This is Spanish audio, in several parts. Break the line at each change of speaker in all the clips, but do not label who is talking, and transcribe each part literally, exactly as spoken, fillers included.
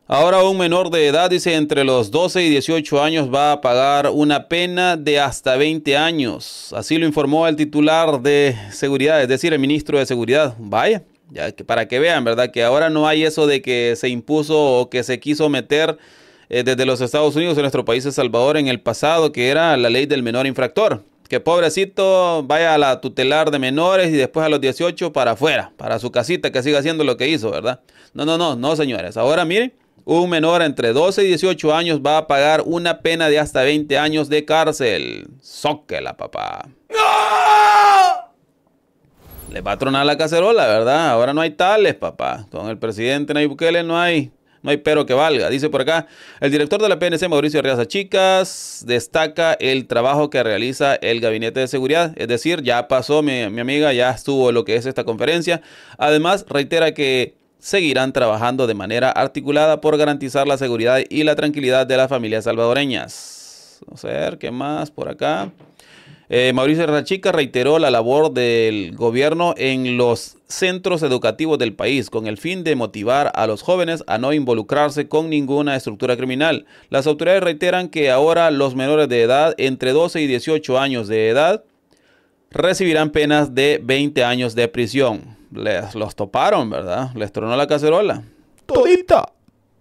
Ahora un menor de edad, dice, entre los doce y dieciocho años va a pagar una pena de hasta veinte años. Así lo informó el titular de Seguridad, es decir, el ministro de Seguridad. Vaya, ya que para que vean, ¿verdad? Que ahora no hay eso de que se impuso o que se quiso meter eh, desde los Estados Unidos en nuestro país, El Salvador, en el pasado, que era la ley del menor infractor. Que pobrecito vaya a la tutelar de menores y después a los dieciocho para afuera, para su casita, que siga haciendo lo que hizo, ¿verdad? No, no, no, no, señores. Ahora miren. Un menor entre doce y dieciocho años va a pagar una pena de hasta veinte años de cárcel. Zóquela, papá. ¡No! Le va a tronar la cacerola, ¿verdad? Ahora no hay tales, papá. Con el presidente Nayib Bukele no hay, no hay pero que valga. Dice por acá, el director de la P N C, Mauricio Arriaza Chicas, destaca el trabajo que realiza el Gabinete de Seguridad. Es decir, ya pasó, mi, mi amiga, ya estuvo lo que es esta conferencia. Además, reitera que seguirán trabajando de manera articulada por garantizar la seguridad y la tranquilidad de las familias salvadoreñas. Vamos a ver, ¿qué más por acá? Eh, Mauricio Rachica reiteró la labor del gobierno en los centros educativos del país con el fin de motivar a los jóvenes a no involucrarse con ninguna estructura criminal. Las autoridades reiteran que ahora los menores de edad entre doce y dieciocho años de edad recibirán penas de veinte años de prisión. Les los toparon, ¿verdad? Les tronó la cacerola. Todita.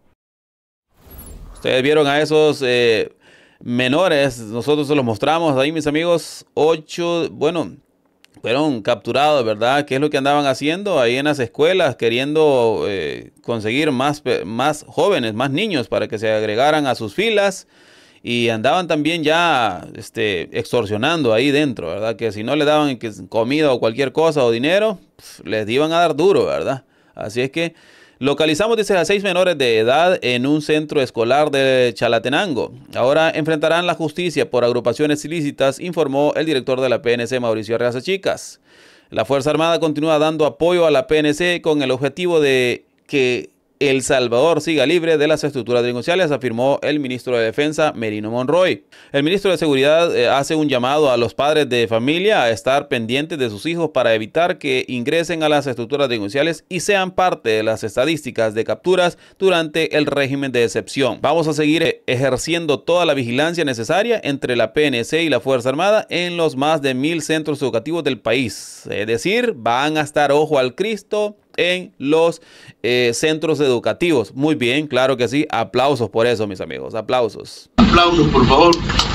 Ustedes vieron a esos eh, menores, nosotros se los mostramos ahí, mis amigos. Ocho, bueno, fueron capturados, ¿verdad? ¿Qué es lo que andaban haciendo ahí en las escuelas? Queriendo eh, conseguir más, más jóvenes, más niños para que se agregaran a sus filas. Y andaban también ya este, extorsionando ahí dentro, ¿verdad? Que si no le daban comida o cualquier cosa o dinero, les iban a dar duro, ¿verdad? Así es que localizamos, dice, a seis menores de edad en un centro escolar de Chalatenango. Ahora enfrentarán la justicia por agrupaciones ilícitas, informó el director de la P N C, Mauricio Arriaza Chicas. La Fuerza Armada continúa dando apoyo a la P N C con el objetivo de que El Salvador siga libre de las estructuras delincuenciales, afirmó el ministro de Defensa, Merino Monroy. El ministro de Seguridad eh, hace un llamado a los padres de familia a estar pendientes de sus hijos para evitar que ingresen a las estructuras delincuenciales y sean parte de las estadísticas de capturas durante el régimen de excepción. Vamos a seguir ejerciendo toda la vigilancia necesaria entre la P N C y la Fuerza Armada en los más de mil centros educativos del país. Es decir, van a estar ojo al Cristo en los eh, centros educativos. Muy bien, claro que sí. Aplausos por eso, mis amigos. Aplausos.
Aplausos, por favor.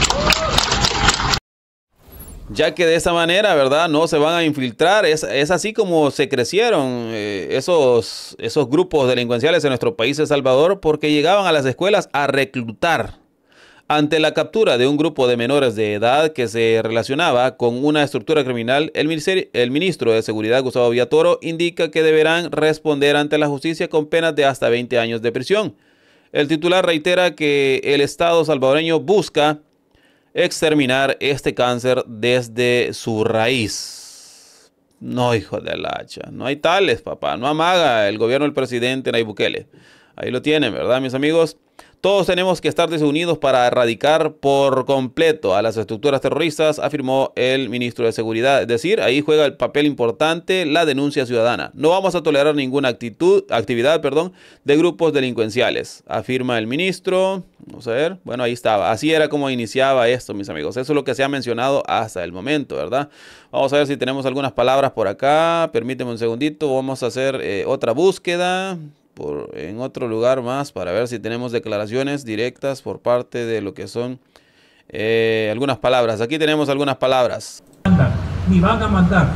Ya que de esa manera, ¿verdad? No se van a infiltrar. Es, es así como se crecieron eh, esos, esos grupos delincuenciales en nuestro país, El Salvador, porque llegaban a las escuelas a reclutar. Ante la captura de un grupo de menores de edad que se relacionaba con una estructura criminal, el, el ministro de Seguridad, Gustavo Villatoro, indica que deberán responder ante la justicia con penas de hasta veinte años de prisión. El titular reitera que el Estado salvadoreño busca exterminar este cáncer desde su raíz. No, hijo de la hacha, no hay tales, papá, no amaga el gobierno del presidente Nayib Bukele. Ahí lo tienen, ¿verdad, mis amigos? Todos tenemos que estar desunidos para erradicar por completo a las estructuras terroristas, afirmó el ministro de Seguridad. Es decir, ahí juega el papel importante la denuncia ciudadana. No vamos a tolerar ninguna actitud, actividad perdón, de grupos delincuenciales, afirma el ministro. Vamos a ver. Bueno, ahí estaba. Así era como iniciaba esto, mis amigos. Eso es lo que se ha mencionado hasta el momento, ¿verdad? Vamos a ver si tenemos algunas palabras por acá. Permíteme un segundito. Vamos a hacer eh, otra búsqueda. Por, en otro lugar más para ver si tenemos declaraciones directas por parte de lo que son eh, algunas palabras. Aquí tenemos algunas palabras.
Ni van a mandar.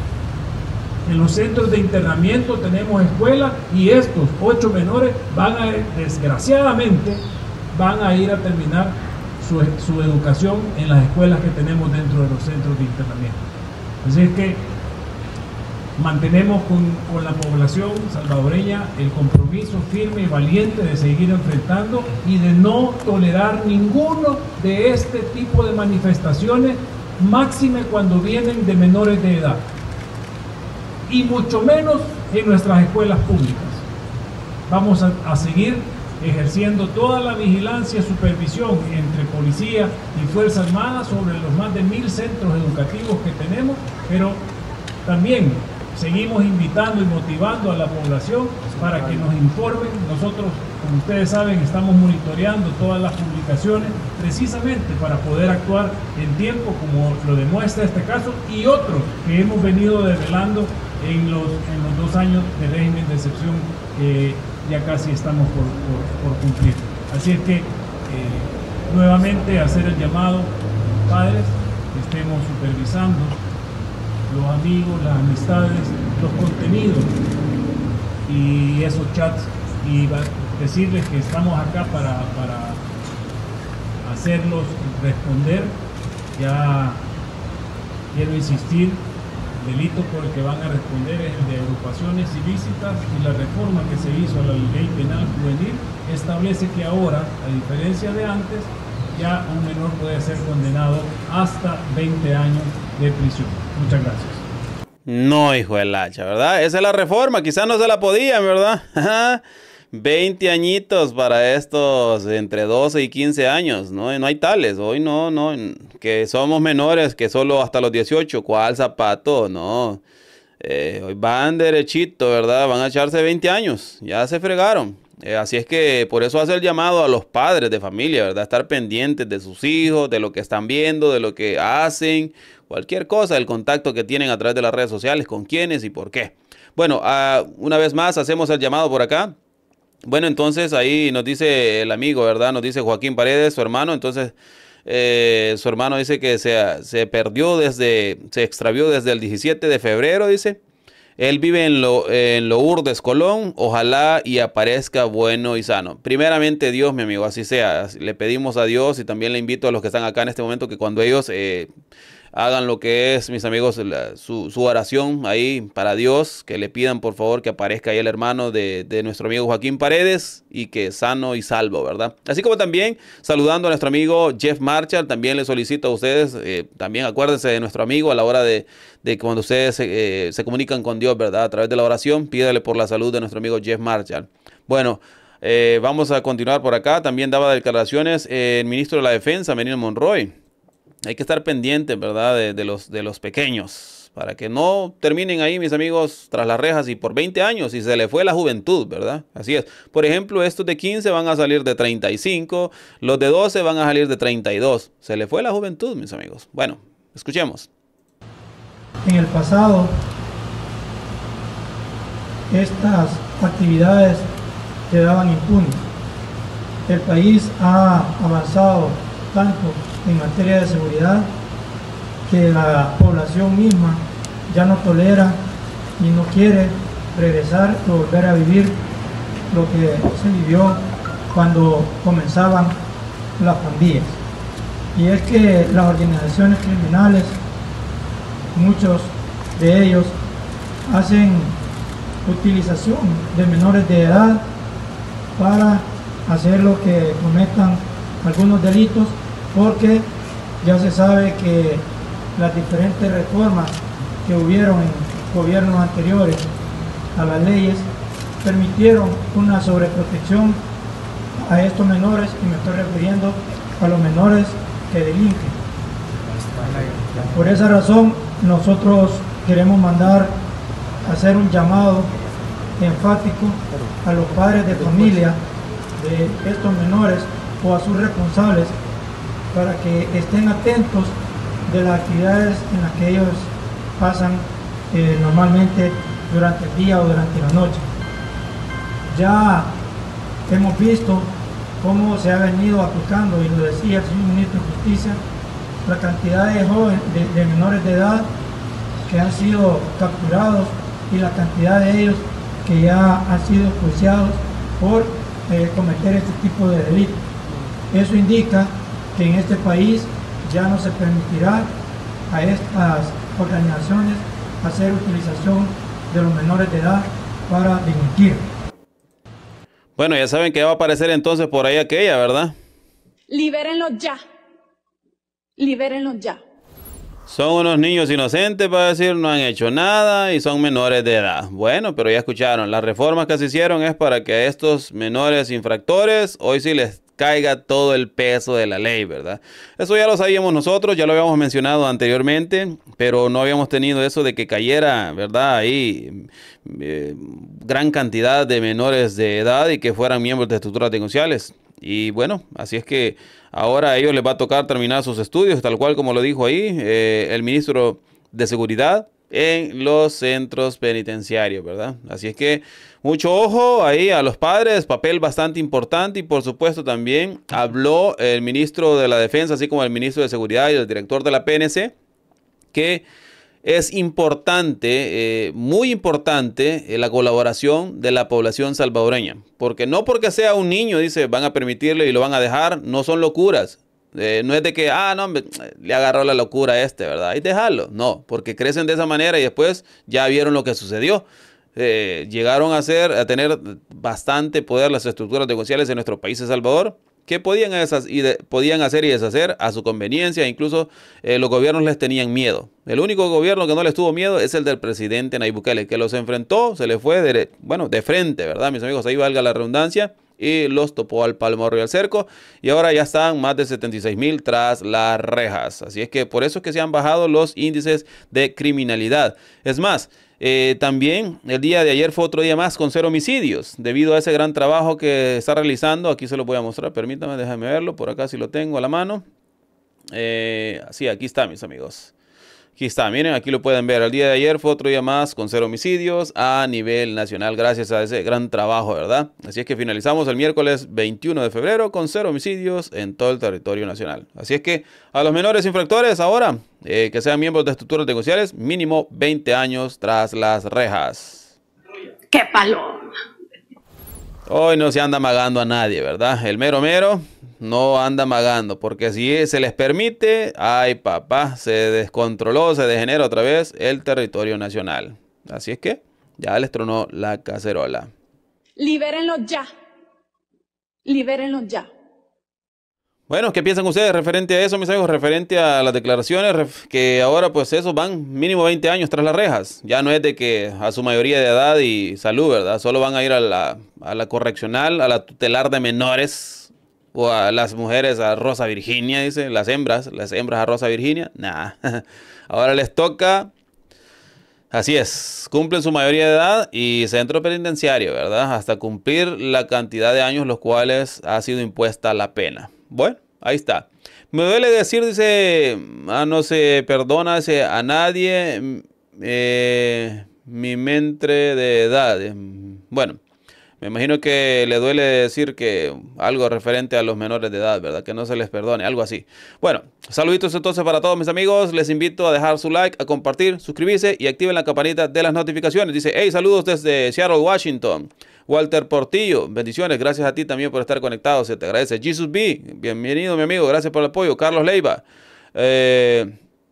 En los centros de internamiento tenemos escuelas y estos ocho menores van a, desgraciadamente, van a ir a terminar su, su educación en las escuelas que tenemos dentro de los centros de internamiento. Así es que mantenemos con, con la población salvadoreña el compromiso firme y valiente de seguir enfrentando y de no tolerar ninguno de este tipo de manifestaciones, máxime cuando vienen de menores de edad, y mucho menos en nuestras escuelas públicas. Vamos a, a seguir ejerciendo toda la vigilancia y supervisión entre policía y Fuerza Armada sobre los más de mil centros educativos que tenemos, pero también seguimos invitando y motivando a la población para que nos informen. Nosotros, como ustedes saben, estamos monitoreando todas las publicaciones precisamente para poder actuar en tiempo, como lo demuestra este caso y otros que hemos venido desvelando en los, en los dos años de régimen de excepción que ya casi estamos por, por, por cumplir. Así es que eh, nuevamente hacer el llamado, padres, que estemos supervisando los amigos, las amistades, los contenidos y esos chats, y decirles que estamos acá para, para hacerlos responder. Ya quiero insistir, el delito por el que van a responder es el de agrupaciones ilícitas, y la reforma que se hizo a la ley penal juvenil establece que ahora, a diferencia de antes, ya un menor puede ser condenado hasta veinte años de prisión. Muchas gracias.
No, hijo del hacha, ¿verdad? Esa es la reforma, quizás no se la podían, ¿verdad? veinte añitos para estos entre doce y quince años, ¿no? No hay tales, hoy no, no, que somos menores que solo hasta los dieciocho, ¿cuál zapato? No, eh, hoy van derechito, ¿verdad? Van a echarse veinte años, ya se fregaron. Eh, así es que por eso hace el llamado a los padres de familia, ¿verdad? Estar pendientes de sus hijos, de lo que están viendo, de lo que hacen, cualquier cosa, el contacto que tienen a través de las redes sociales, con quiénes y por qué. Bueno, uh, una vez más hacemos el llamado por acá. Bueno, entonces ahí nos dice el amigo, ¿verdad? Nos dice Joaquín Paredes, su hermano. Entonces, eh, su hermano dice que se, se perdió desde, se extravió desde el diecisiete de febrero, dice. Él vive en, lo, en Lourdes, Colón. Ojalá y aparezca bueno y sano. Primeramente Dios, mi amigo, así sea. Le pedimos a Dios, y también le invito a los que están acá en este momento que cuando ellos eh, hagan lo que es, mis amigos, la, su, su oración ahí para Dios, que le pidan por favor que aparezca ahí el hermano de, de nuestro amigo Joaquín Paredes, y que sano y salvo, ¿verdad? Así como también saludando a nuestro amigo Jeff Marshall, también le solicito a ustedes, eh, también acuérdense de nuestro amigo a la hora de, de cuando ustedes eh, se comunican con Dios, ¿verdad? A través de la oración, pídale por la salud de nuestro amigo Jeff Marshall. Bueno, eh, vamos a continuar por acá. También daba declaraciones eh, el ministro de la Defensa, Menino Monroy. Hay que estar pendientes, ¿verdad? De, de, los, de los pequeños, para que no terminen ahí, mis amigos, tras las rejas y por veinte años, y se le fue la juventud, ¿verdad? Así es. Por ejemplo, estos de quince van a salir de treinta y cinco, los de doce van a salir de treinta y dos. Se le fue la juventud, mis amigos. Bueno, escuchemos.
En el pasado, estas actividades quedaban impunes. El país ha avanzado tanto en materia de seguridad que la población misma ya no tolera y no quiere regresar o volver a vivir lo que se vivió cuando comenzaban las pandillas. Y es que las organizaciones criminales, muchos de ellos hacen utilización de menores de edad para hacer lo que cometan algunos delitos, porque ya se sabe que las diferentes reformas que hubieron en gobiernos anteriores a las leyes permitieron una sobreprotección a estos menores, y me estoy refiriendo a los menores que delinquen. Por esa razón nosotros queremos mandar a hacer un llamado enfático a los padres de familia de estos menores o a sus responsables, para que estén atentos de las actividades en las que ellos pasan eh, normalmente durante el día o durante la noche. Ya hemos visto cómo se ha venido aplicando, y lo decía el señor ministro de Justicia, la cantidad de jóvenes, de, de menores de edad que han sido capturados, y la cantidad de ellos que ya han sido juiciados por eh, cometer este tipo de delitos. Eso indica que en este país ya no se permitirá a estas organizaciones hacer utilización de los menores de edad para delinquir.
Bueno, ya saben que va a aparecer entonces por ahí aquella, ¿verdad?
Libérenlos ya. Libérenlos ya.
Son unos niños inocentes, para decir, no han hecho nada y son menores de edad. Bueno, pero ya escucharon, las reformas que se hicieron es para que a estos menores infractores hoy sí les caiga todo el peso de la ley, ¿verdad? Eso ya lo sabíamos nosotros, ya lo habíamos mencionado anteriormente, pero no habíamos tenido eso de que cayera, ¿verdad? Ahí eh, gran cantidad de menores de edad y que fueran miembros de estructuras delincuenciales. Y bueno, así es que ahora a ellos les va a tocar terminar sus estudios, tal cual como lo dijo ahí eh, el ministro de Seguridad, en los centros penitenciarios, ¿verdad? Así es que mucho ojo ahí a los padres, papel bastante importante, y por supuesto también habló el ministro de la Defensa, así como el ministro de Seguridad y el director de la P N C, que es importante, eh, muy importante, eh, la colaboración de la población salvadoreña, porque no porque sea un niño, dice, van a permitirle y lo van a dejar, no son locuras. Eh, no es de que, ah, no, le agarró la locura a este, ¿verdad? Y dejarlo. No, porque crecen de esa manera y después ya vieron lo que sucedió. Eh, llegaron a, ser, a tener bastante poder las estructuras delincuenciales en nuestro país, El Salvador, que podían, esas, y de, podían hacer y deshacer a su conveniencia. Incluso eh, los gobiernos les tenían miedo. El único gobierno que no les tuvo miedo es el del presidente Nayib Bukele, que los enfrentó, se le fue de, bueno, de frente, ¿verdad, mis amigos? Ahí valga la redundancia. Y los topó al palmorro y al cerco, y ahora ya están más de setenta y seis mil tras las rejas. Así es que por eso es que se han bajado los índices de criminalidad. Es más, eh, también el día de ayer fue otro día más con cero homicidios, debido a ese gran trabajo que está realizando. Aquí se lo voy a mostrar, permítame, déjame verlo, por acá si lo tengo a la mano. Eh, sí, aquí está, mis amigos. Aquí está, miren, aquí lo pueden ver. El día de ayer fue otro día más con cero homicidios a nivel nacional, gracias a ese gran trabajo, ¿verdad? Así es que finalizamos el miércoles veintiuno de febrero con cero homicidios en todo el territorio nacional. Así es que a los menores infractores ahora, eh, que sean miembros de estructuras delincuenciales, mínimo veinte años tras las rejas.
¡Qué paloma!
Hoy no se anda amagando a nadie, ¿verdad? El mero mero no anda amagando, porque si se les permite, ay papá, se descontroló, se degenera otra vez el territorio nacional. Así es que ya les tronó la cacerola.
Libérenlos ya. Libérenlos ya.
Bueno, ¿qué piensan ustedes referente a eso, mis amigos? Referente a las declaraciones, que ahora pues esos van mínimo veinte años tras las rejas. Ya no es de que a su mayoría de edad y salud, ¿verdad? Solo van a ir a la, a la correccional, a la tutelar de menores, o a las mujeres a Rosa Virginia, dice, las hembras, las hembras a Rosa Virginia. Nah, ahora les toca, así es, cumplen su mayoría de edad y centro penitenciario, ¿verdad? Hasta cumplir la cantidad de años los cuales ha sido impuesta la pena. Bueno, ahí está. Me duele decir, dice, ah, no se perdona dice, a nadie eh, mi mentre de edad. Bueno, me imagino que le duele decir que algo referente a los menores de edad, ¿verdad? Que no se les perdone, algo así. Bueno, saluditos entonces para todos mis amigos. Les invito a dejar su like, a compartir, suscribirse y activen la campanita de las notificaciones. Dice, hey, saludos desde Seattle, Washington. Walter Portillo, bendiciones, gracias a ti también por estar conectado, se te agradece. Jesus B, bienvenido mi amigo, gracias por el apoyo. Carlos Leiva, eh,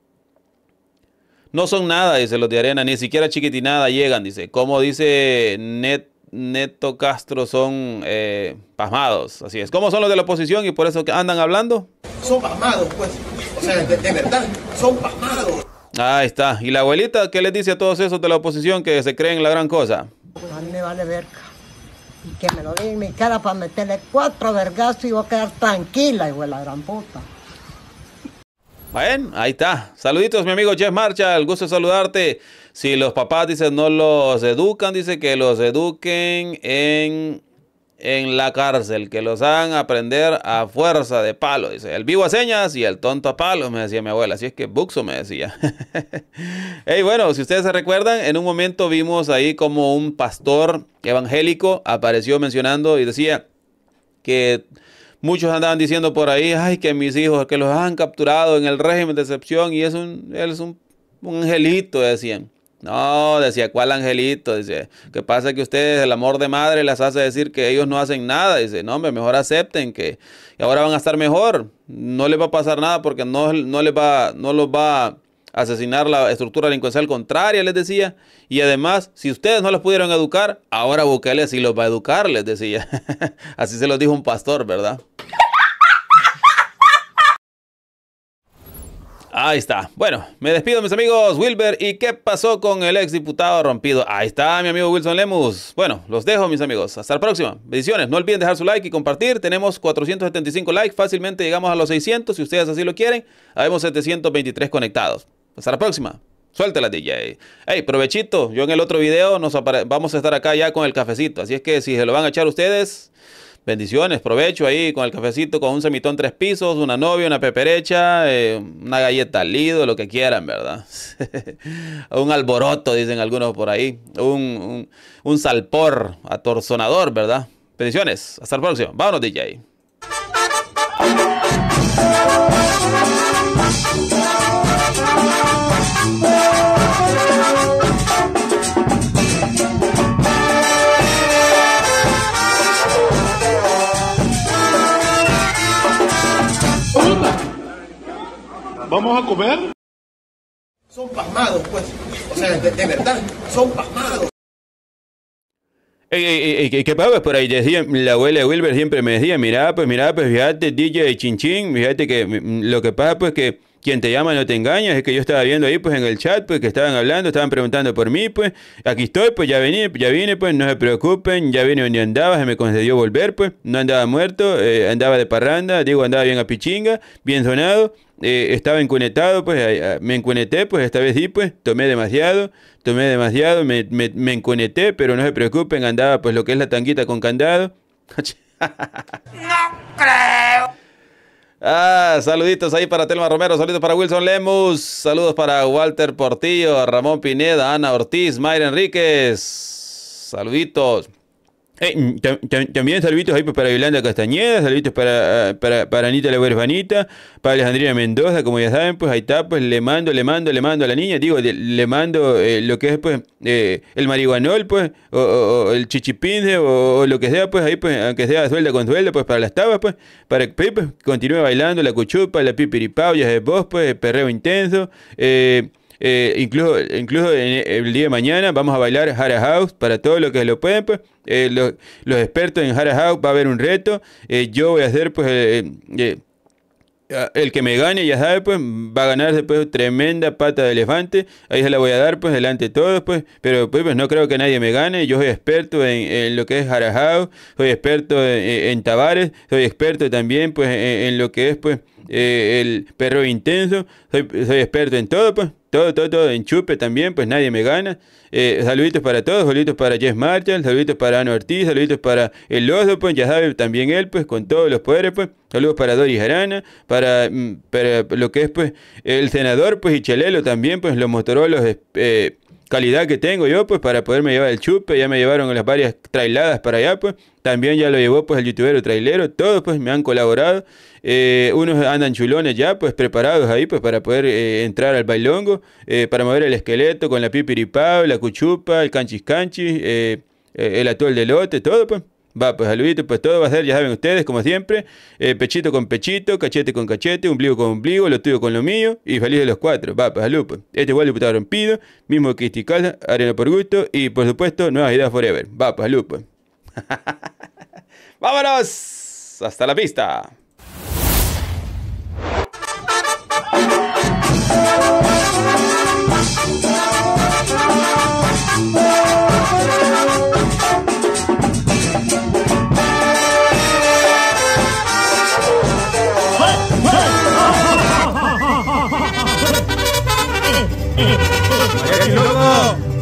no son nada, dice los de arena, ni siquiera chiquitinada llegan, dice. Como dice Net, Neto Castro, son eh, pasmados, así es. ¿Cómo son los de la oposición y por eso que andan hablando?
Son pasmados, pues, o sea, de, de verdad, son pasmados.
Ahí está. ¿Y la abuelita qué les dice a todos esos de la oposición que se creen la gran cosa?
A mí me vale verga. Y que me lo diga en mi cara para meterle cuatro vergazos y voy a quedar tranquila, hijo de la gran puta.
Bueno, ahí está. Saluditos, mi amigo Jeff Marshall. Gusto de saludarte. Si los papás, dicen, no los educan, dice que los eduquen en, en la cárcel, que los hagan aprender a fuerza de palo. Dice, el vivo a señas y el tonto a palo, me decía mi abuela. Así es que Buxo me decía. Hey, bueno, si ustedes se recuerdan, en un momento vimos ahí como un pastor evangélico apareció mencionando y decía que muchos andaban diciendo por ahí, ay, que mis hijos, que los han capturado en el régimen de excepción y es un, él es un, un angelito, decían. No, decía, ¿cuál angelito? Dice, ¿qué pasa? Que ustedes, el amor de madre les hace decir que ellos no hacen nada. Dice, no, hombre, mejor acepten que ahora van a estar mejor. No les va a pasar nada porque no, no les va, no los va a asesinar la estructura delincuencial contraria, les decía. Y además, si ustedes no los pudieron educar, ahora Bukele sí los va a educar, les decía. Así se los dijo un pastor, ¿verdad? Ahí está. Bueno, me despido, mis amigos. Wilber, ¿y qué pasó con el exdiputado rompido? Ahí está, mi amigo Wilson Lemus. Bueno, los dejo, mis amigos. Hasta la próxima. Bendiciones. No olviden dejar su like y compartir. Tenemos cuatrocientos setenta y cinco likes. Fácilmente llegamos a los seiscientos. Si ustedes así lo quieren, habemos setecientos veintitrés conectados. Hasta la próxima. Suéltela, D J. Hey, provechito. Yo en el otro video nos vamos a estar acá ya con el cafecito. Así es que si se lo van a echar ustedes... Bendiciones, provecho ahí con el cafecito, con un semitón tres pisos, una novia, una peperecha, eh, una galleta Lido, lo que quieran, ¿verdad? Un alboroto, dicen algunos por ahí. Un, un, un salpor atorzonador, ¿verdad? Bendiciones, hasta el próximo. Vámonos, D J.
¿Vamos a comer?
Son pasmados, pues. O sea, de, de verdad, son pasmados.
Ey, ey, ey, ¿qué pasa? Por ahí decía, la abuela de Wilber siempre me decía, mira, pues, mira, pues, fíjate, D J Chinchín, fíjate que lo que pasa, pues, que quien te llama no te engañas. Es que yo estaba viendo ahí, pues, en el chat, pues, que estaban hablando, estaban preguntando por mí, pues, aquí estoy, pues, ya vine, ya vine, pues, no se preocupen, ya vine donde andaba, se me concedió volver, pues, no andaba muerto, eh, andaba de parranda, digo, andaba bien a pichinga, bien sonado. Eh, estaba encunetado, pues eh, me encuneté, pues esta vez sí, pues tomé demasiado, tomé demasiado, me, me, me encuneté, pero no se preocupen, andaba pues lo que es la tanguita con candado.
No creo.
Ah, saluditos ahí para Telma Romero, saluditos para Wilson Lemus, saludos para Walter Portillo, Ramón Pineda, Ana Ortiz, Mayra Enríquez, saluditos. Eh, también saluditos ahí pues, para Yolanda Castañeda, saluditos para, para, para Anita la huerfanita, para Alejandrina Mendoza, como ya saben, pues ahí está, pues le mando, le mando, le mando a la niña, digo, de, le mando eh, lo que es pues eh, el marihuanol, pues, o, o, o el chichipince, o, o lo que sea, pues ahí pues, aunque sea suelda con suelda, pues para las tabas, pues, para que pues, continúe bailando la cuchupa, la pipiripau, ya es vos, pues, el perreo intenso, eh, Eh, incluso, incluso en el día de mañana vamos a bailar Jara House para todos los que lo pueden, pues eh, los, los expertos en Jara House va a haber un reto, eh, yo voy a hacer pues eh, eh, el que me gane, ya sabe, pues va a ganar después tremenda pata de elefante, ahí se la voy a dar pues delante de todos, pues, pero pues, pues no creo que nadie me gane, yo soy experto en, en lo que es Jara House, soy experto en, en Tavares, soy experto también pues en, en lo que es pues eh, el perro intenso, soy, soy experto en todo, pues todo, todo, todo, en chupe también, pues nadie me gana. Eh, saluditos para todos, saluditos para Jess Marshall, saluditos para Ana Ortiz, saluditos para el Oso, pues ya sabe también él, pues con todos los poderes, pues. Saludos para Doris Arana, para, para lo que es, pues, el senador, pues, y Chelelo también, pues, los Motorolos, eh, calidad que tengo yo, pues, para poderme llevar el chupe, ya me llevaron las varias trailadas para allá, pues, también ya lo llevó, pues, el youtubero trailero, todos, pues, me han colaborado, eh, unos andan chulones ya, pues, preparados ahí, pues, para poder eh, entrar al bailongo, eh, para mover el esqueleto con la pipiripao, la cuchupa, el canchis canchis, eh, eh, el atol de lote, todo, pues. Va, pues saluditos, pues todo va a ser, ya saben ustedes, como siempre, eh, pechito con pechito, cachete con cachete, ombligo con ombligo, lo tuyo con lo mío, y feliz de los cuatro. Va, pues salud, pues. Este igual diputado rompido, mismo que Istical, arena por gusto, y por supuesto, nuevas ideas forever. Va, pues salud, pues. ¡Vámonos! ¡Hasta la pista!
¡Loco!